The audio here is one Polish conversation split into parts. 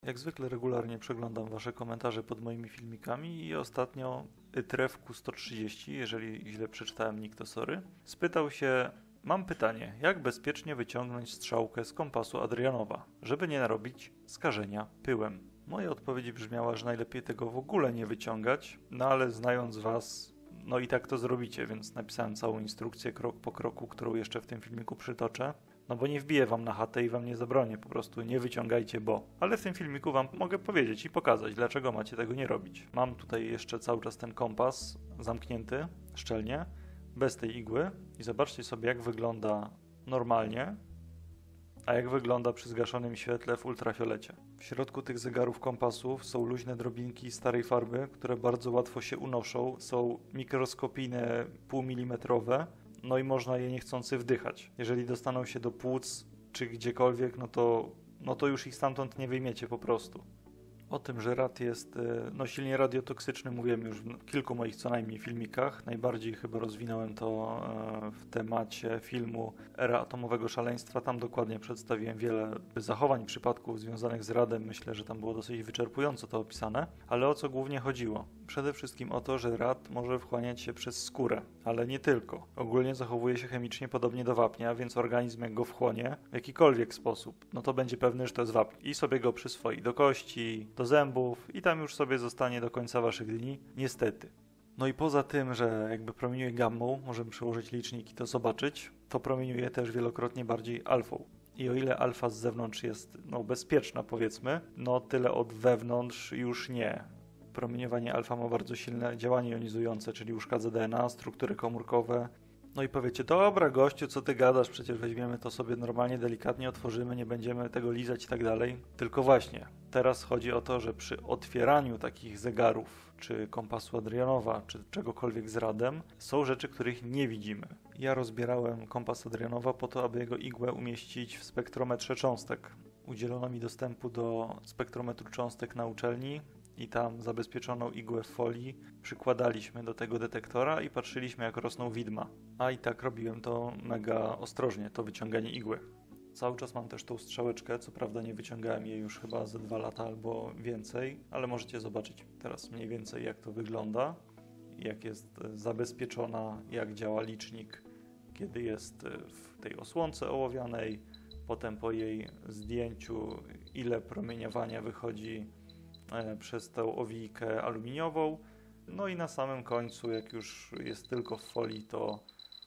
Jak zwykle regularnie przeglądam Wasze komentarze pod moimi filmikami i ostatnio Trewku 130, jeżeli źle przeczytałem nick, to sorry, spytał się: mam pytanie, jak bezpiecznie wyciągnąć strzałkę z kompasu Adrianowa, żeby nie narobić skażenia pyłem? Moja odpowiedź brzmiała, że najlepiej tego w ogóle nie wyciągać, no ale znając Was, no i tak to zrobicie, więc napisałem całą instrukcję krok po kroku, którą jeszcze w tym filmiku przytoczę. No bo nie wbiję wam na chatę i wam nie zabronię, po prostu nie wyciągajcie, bo. Ale w tym filmiku wam mogę powiedzieć i pokazać, dlaczego macie tego nie robić. Mam tutaj jeszcze cały czas ten kompas zamknięty szczelnie, bez tej igły i zobaczcie sobie, jak wygląda normalnie, a jak wygląda przy zgaszonym świetle w ultrafiolecie. W środku tych zegarów kompasów są luźne drobinki starej farby, które bardzo łatwo się unoszą, są mikroskopijne, półmilimetrowe, no i można je niechcący wdychać. Jeżeli dostaną się do płuc czy gdziekolwiek, no to już ich stamtąd nie wyjmiecie po prostu. O tym, że rad jest silnie radiotoksyczny, mówiłem już w kilku moich co najmniej filmikach. Najbardziej chyba rozwinąłem to w temacie filmu Era atomowego szaleństwa. Tam dokładnie przedstawiłem wiele zachowań, przypadków związanych z radem. Myślę, że tam było dosyć wyczerpująco to opisane. Ale o co głównie chodziło? Przede wszystkim o to, że rad może wchłaniać się przez skórę, ale nie tylko. Ogólnie zachowuje się chemicznie podobnie do wapnia, więc organizm jak go wchłonie w jakikolwiek sposób, no to będzie pewny, że to jest wapń i sobie go przyswoi do kości, do zębów i tam już sobie zostanie do końca waszych dni, niestety. No i poza tym, że jakby promieniuje gammą, możemy przełożyć licznik i to zobaczyć, to promieniuje też wielokrotnie bardziej alfą. I o ile alfa z zewnątrz jest bezpieczna, powiedzmy, no tyle od wewnątrz już nie. Promieniowanie alfa ma bardzo silne działanie jonizujące, czyli uszkadza DNA, struktury komórkowe. No i powiecie: dobra gościu, co ty gadasz, przecież weźmiemy to sobie normalnie, delikatnie otworzymy, nie będziemy tego lizać i tak dalej. Tylko właśnie, teraz chodzi o to, że przy otwieraniu takich zegarów, czy kompasu Adrianowa, czy czegokolwiek z radem, są rzeczy, których nie widzimy. Ja rozbierałem kompas Adrianowa po to, aby jego igłę umieścić w spektrometrze cząstek. Udzielono mi dostępu do spektrometru cząstek na uczelni i tam zabezpieczoną igłę w folii przykładaliśmy do tego detektora i patrzyliśmy, jak rosną widma. A i tak robiłem to mega ostrożnie, to wyciąganie igły. Cały czas mam też tą strzałeczkę, co prawda nie wyciągałem jej już chyba ze 2 lata albo więcej, ale możecie zobaczyć teraz mniej więcej, jak to wygląda, jak jest zabezpieczona, jak działa licznik, kiedy jest w tej osłonce ołowianej, potem po jej zdjęciu, ile promieniowania wychodzi przez tę owijkę aluminiową. No i na samym końcu, jak już jest tylko w folii, to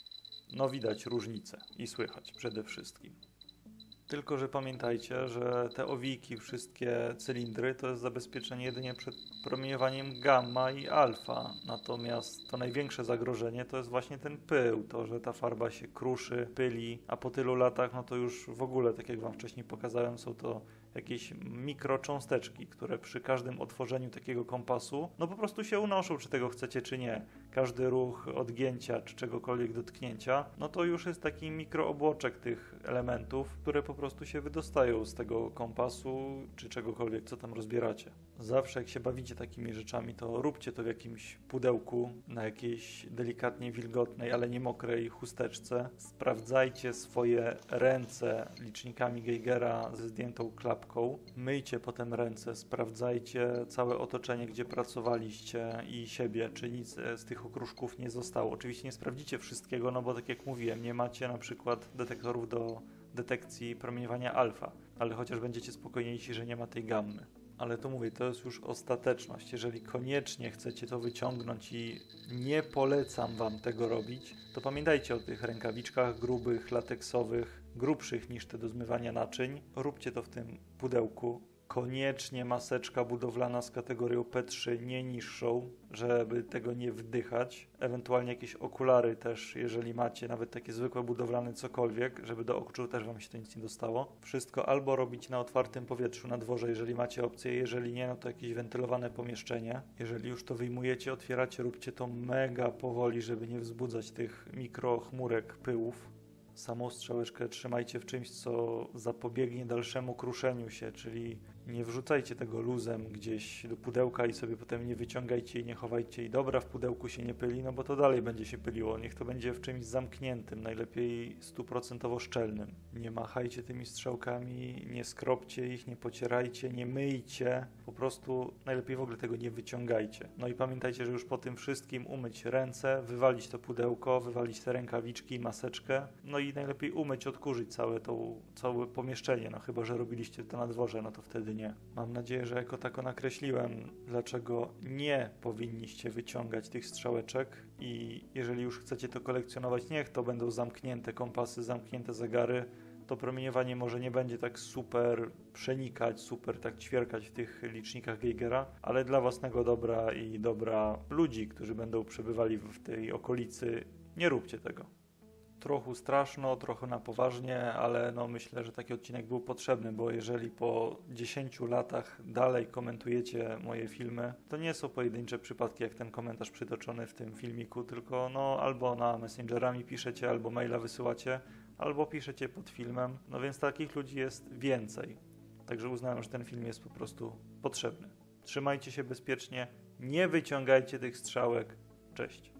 widać różnicę i słychać przede wszystkim. Tylko że pamiętajcie, że te owijki, wszystkie cylindry to jest zabezpieczenie jedynie przed promieniowaniem gamma i alfa. Natomiast to największe zagrożenie to jest właśnie ten pył, to, że ta farba się kruszy, pyli, a po tylu latach no to już w ogóle, tak jak wam wcześniej pokazałem, są to jakieś mikrocząsteczki, które przy każdym otworzeniu takiego kompasu no po prostu się unoszą, czy tego chcecie, czy nie. Każdy ruch odgięcia, czy czegokolwiek dotknięcia, no to już jest taki mikroobłoczek tych elementów, które po prostu się wydostają z tego kompasu, czy czegokolwiek, co tam rozbieracie. Zawsze jak się bawicie takimi rzeczami, to róbcie to w jakimś pudełku, na jakiejś delikatnie wilgotnej, ale nie mokrej chusteczce. Sprawdzajcie swoje ręce licznikami Geigera ze zdjętą klapką. Myjcie potem ręce, sprawdzajcie całe otoczenie, gdzie pracowaliście i siebie, czy nic z tych okruszków nie zostało. Oczywiście nie sprawdzicie wszystkiego, no bo tak jak mówiłem, nie macie na przykład detektorów do detekcji promieniowania alfa, ale chociaż będziecie spokojniejsi, że nie ma tej gammy. Ale to mówię, to jest już ostateczność. Jeżeli koniecznie chcecie to wyciągnąć i nie polecam wam tego robić, to pamiętajcie o tych rękawiczkach grubych, lateksowych, grubszych niż te do zmywania naczyń. Róbcie to w tym pudełku. Koniecznie maseczka budowlana z kategorią P3, nie niższą, żeby tego nie wdychać. Ewentualnie jakieś okulary też, jeżeli macie, nawet takie zwykłe budowlane cokolwiek, żeby do oczu też wam się to nic nie dostało. Wszystko albo robić na otwartym powietrzu na dworze, jeżeli macie opcję, jeżeli nie, no to jakieś wentylowane pomieszczenie. Jeżeli już to wyjmujecie, otwieracie, róbcie to mega powoli, żeby nie wzbudzać tych mikrochmurek pyłów. Samą strzałeczkę trzymajcie w czymś, co zapobiegnie dalszemu kruszeniu się, czyli Nie wrzucajcie tego luzem gdzieś do pudełka i sobie potem nie wyciągajcie i nie chowajcie i dobra, w pudełku się nie pyli, no bo to dalej będzie się pyliło. Niech to będzie w czymś zamkniętym, najlepiej 100% szczelnym. Nie machajcie tymi strzałkami, nie skropcie ich, nie pocierajcie, nie myjcie. Po prostu najlepiej w ogóle tego nie wyciągajcie. No i pamiętajcie, że już po tym wszystkim umyć ręce, wywalić to pudełko, wywalić te rękawiczki, maseczkę, no i najlepiej umyć, odkurzyć całe pomieszczenie, no chyba że robiliście to na dworze, no to wtedy nie. Mam nadzieję, że jako tako nakreśliłem, dlaczego nie powinniście wyciągać tych strzałeczek i jeżeli już chcecie to kolekcjonować, niech to będą zamknięte kompasy, zamknięte zegary, to promieniowanie może nie będzie tak super przenikać, super tak ćwierkać w tych licznikach Geigera, ale dla własnego dobra i dobra ludzi, którzy będą przebywali w tej okolicy, nie róbcie tego. Trochę straszno, trochę na poważnie, ale no myślę, że taki odcinek był potrzebny, bo jeżeli po 10 latach dalej komentujecie moje filmy, to nie są pojedyncze przypadki jak ten komentarz przytoczony w tym filmiku, tylko no albo na Messengerami piszecie, albo maila wysyłacie, albo piszecie pod filmem, no więc takich ludzi jest więcej. Także uznałem, że ten film jest po prostu potrzebny. Trzymajcie się bezpiecznie, nie wyciągajcie tych strzałek. Cześć.